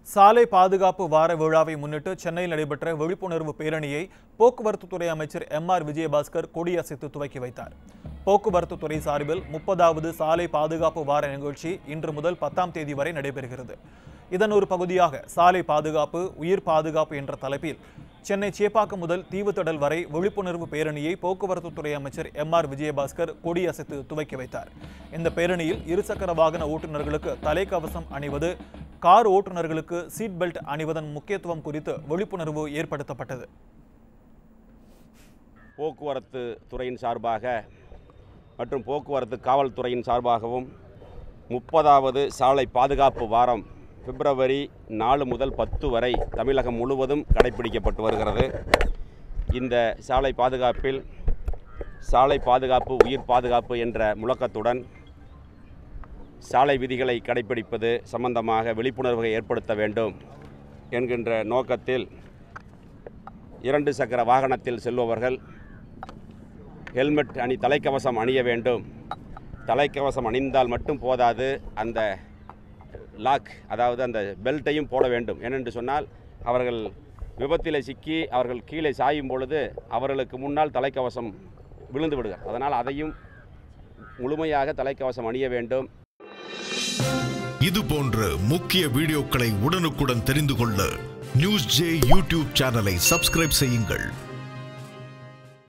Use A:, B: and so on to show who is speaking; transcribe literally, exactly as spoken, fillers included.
A: சாலை பாதுகாப்பு வார விழாவை முன்னிட்டு சென்னையில் நடைபெற்ற விழிப்புணர்வு பேரணியை போக்குவரத்து துறை அமைச்சர் எம் ஆர் விஜயபாஸ்கர் கொடியசைத்து துவக்கி வைத்தார். போக்குவரத்து துறை சார்பில் முப்பதாவது சாலை பாதுகாப்பு வார நிகழ்ச்சி இன்று முதல் பத்தாம் தேதி வரை நடைபெறுகிறது. இதன் ஒரு பகுதியாக சாலை பாதுகாப்பு உயிர் பாதுகாப்பு என்ற தலைப்பில் சென்னை சேப்பாக்கம் முதல் தீவுத்திடல் வரை விழிப்புணர்வு பேரணியை போக்குவரத்து துறை அமைச்சர் எம் ஆர் விஜயபாஸ்கர் கொடியசைத்து துவக்கி வைத்தார். இந்த பேரணியில் இருசக்கர வாகன ஓட்டுநர்களுக்கு தலைக்கவசம் அணிவது, கார் ஓட்டுநர்களுக்கு சீட் பெல்ட் அணிவதன் முக்கியத்துவம் குறித்து விழிப்புணர்வு ஏற்படுத்தப்பட்டது.
B: போக்குவரத்து துறையின் சார்பாக மற்றும் போக்குவரத்து காவல்துறையின் சார்பாகவும் முப்பதாவது சாலை பாதுகாப்பு வாரம் பிப்ரவரி நாலு முதல் பத்து வரை தமிழகம் முழுவதும் கடைபிடிக்கப்பட்டு வருகிறது. இந்த சாலை பாதுகாப்பில் சாலை பாதுகாப்பு உயிர் பாதுகாப்பு என்ற முழக்கத்துடன் சாலை விதிகளை கடைபிடிப்பது சம்பந்தமாக விழிப்புணர்வை ஏற்படுத்த வேண்டும் என்கின்ற நோக்கத்தில் இரண்டு சக்கர வாகனத்தில் செல்பவர்கள் ஹெல்மெட் அணி தலைக்கவசம் அணிய வேண்டும். தலைக்கவசம் அணிந்தால் மட்டும் போதாது, அந்த லாக் அதாவது அந்த பெல்ட்டையும் போட வேண்டும். ஏனென்று சொன்னால் அவர்கள் விபத்தில் சிக்கி அவர்கள் கீழே சாயும் பொழுது அவர்களுக்கு முன்னால் தலைக்கவசம் விழுந்து விடுகிறார். அதனால் அதையும் முழுமையாக தலைக்கவசம் அணிய வேண்டும்.
C: இது போன்ற முக்கிய வீடியோக்களை உடனுக்குடன் தெரிந்து கொள்ள நியூஸ் ஜே யூடியூப் சேனலை சப்ஸ்கிரைப் செய்யுங்கள்.